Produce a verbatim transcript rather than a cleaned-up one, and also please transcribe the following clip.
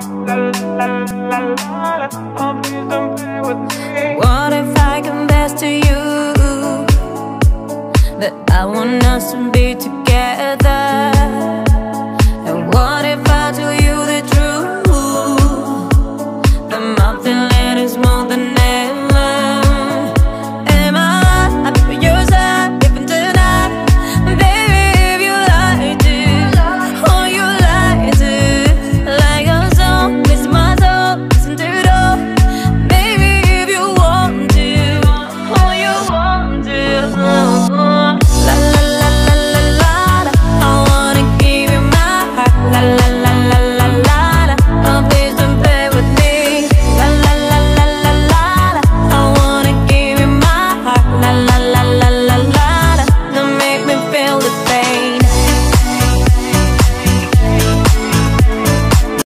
Oh, please don't play with me. What if I confess to you that I want us to be together?